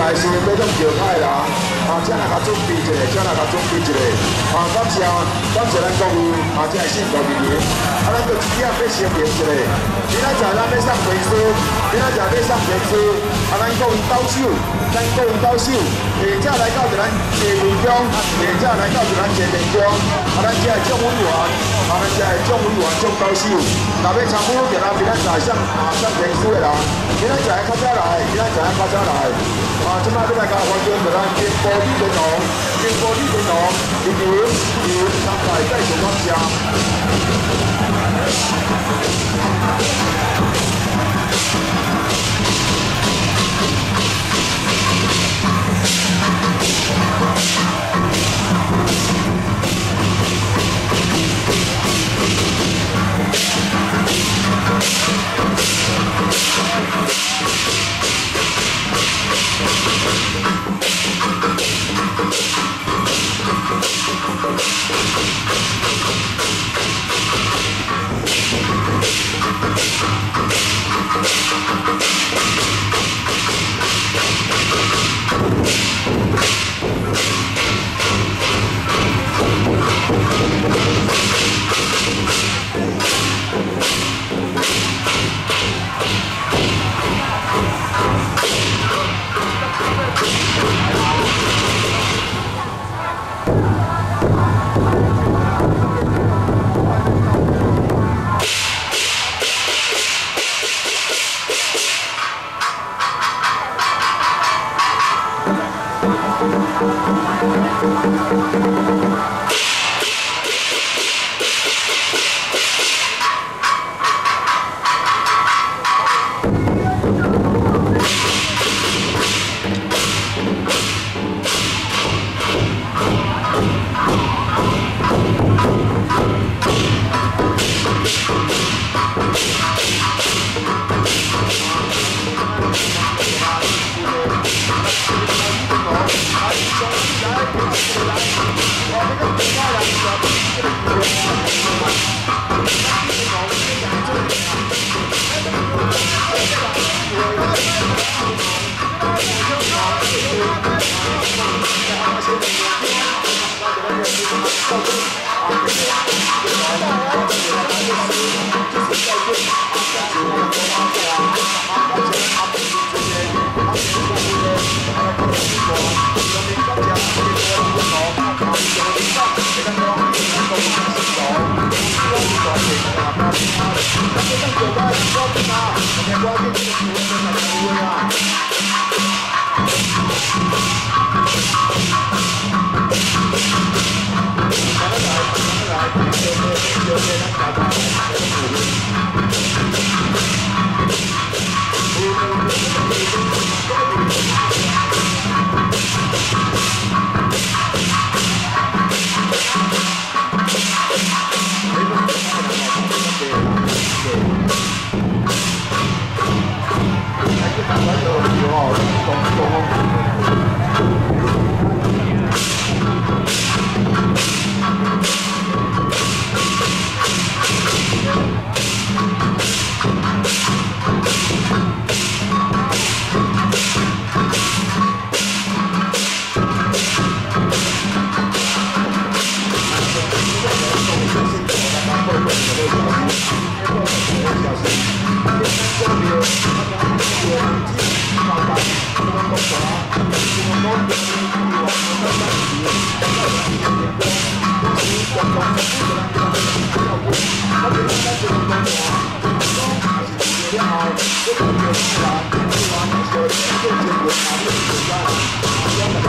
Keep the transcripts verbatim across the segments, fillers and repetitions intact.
来是各种叫派啦，啊，这来甲准备一下，这来甲准备一下，啊，感谢感谢咱各位，啊，这是信徒朋友，啊，咱就一点要声明一下，今仔载咱要送文书，今仔载要送文书，啊，咱各位高手，咱各位高手，下者来到咱谢文中，下者来到咱谢文中，啊，咱这种委员，啊，咱这种委员种高手，若要参与就咱明仔载送啊送文书的人，今仔载较早来，今仔载较早来。啊！即摆要来甲欢迎着咱经玻璃电脑，经玻璃电脑，以及以三台再次感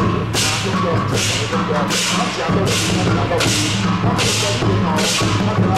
谢。